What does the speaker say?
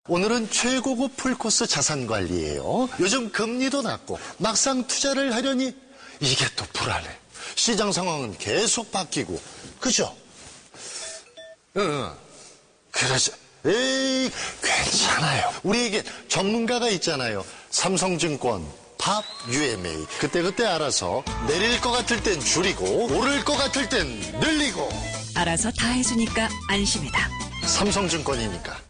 오늘은 최고급 풀코스 자산관리예요. 요즘 금리도 낮고 막상 투자를 하려니 이게 또 불안해. 시장 상황은 계속 바뀌고. 그죠? 응. 그러죠. 에이, 괜찮아요. 우리에게 전문가가 있잖아요. 삼성증권, 팝, UMA. 그때그때 알아서 내릴 것 같을 땐 줄이고 오를 것 같을 땐 늘리고. 알아서 다 해주니까 안심이다. 삼성증권이니까.